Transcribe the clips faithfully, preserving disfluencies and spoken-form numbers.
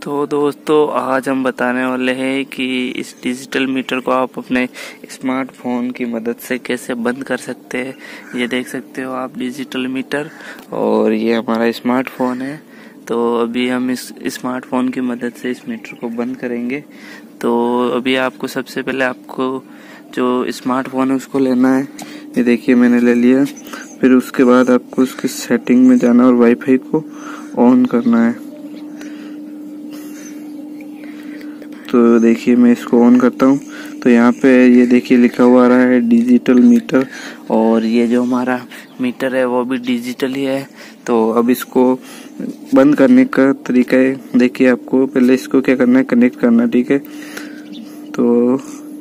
तो दोस्तों आज हम बताने वाले हैं कि इस डिजिटल मीटर को आप अपने स्मार्टफोन की मदद से कैसे बंद कर सकते हैं। ये देख सकते हो आप डिजिटल मीटर, और ये हमारा स्मार्टफोन है। तो अभी हम इस स्मार्टफोन की मदद से इस मीटर को बंद करेंगे। तो अभी आपको सबसे पहले आपको जो स्मार्टफोन है उसको लेना है। ये देखिए मैंने ले लिया। फिर उसके बाद आपको उसकी सेटिंग में जाना और वाईफाई को ऑन करना है। तो देखिए मैं इसको ऑन करता हूँ। तो यहाँ पे ये देखिए लिखा हुआ आ रहा है डिजिटल मीटर, और ये जो हमारा मीटर है वो भी डिजिटल ही है। तो अब इसको बंद करने का तरीका है, देखिए आपको पहले इसको क्या करना है, कनेक्ट करना, ठीक है। तो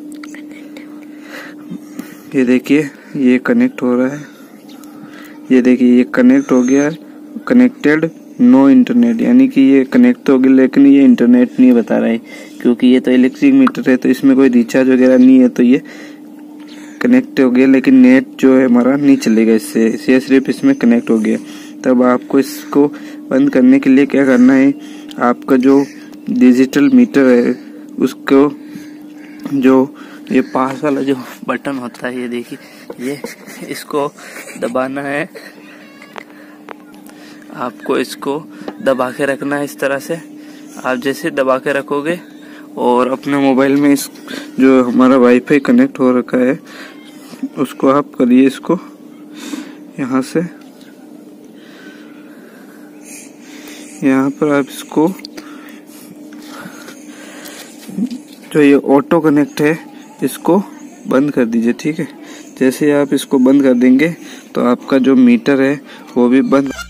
ये देखिए ये कनेक्ट हो रहा है। ये देखिए ये कनेक्ट हो गया, कनेक्टेड नो इंटरनेट, यानी कि ये कनेक्ट हो गया लेकिन ये इंटरनेट नहीं बता रहा है, क्योंकि ये तो इलेक्ट्रिक मीटर है तो इसमें कोई रिचार्ज वगैरह नहीं है। तो ये कनेक्ट हो गया लेकिन नेट जो है हमारा नहीं चलेगा इससे, ये सिर्फ इसमें कनेक्ट हो गया। तब आपको इसको बंद करने के लिए क्या करना है, आपका जो डिजिटल मीटर है उसको जो ये पास वाला जो बटन होता है, ये देखिए ये इसको दबाना है। आपको इसको दबा के रखना है इस तरह से। आप जैसे दबा के रखोगे और अपने मोबाइल में इस जो हमारा वाईफाई कनेक्ट हो रखा है उसको आप करिए, इसको यहाँ से यहाँ पर आप इसको जो ये ऑटो कनेक्ट है इसको बंद कर दीजिए, ठीक है। जैसे आप इसको बंद कर देंगे तो आपका जो मीटर है वो भी बंद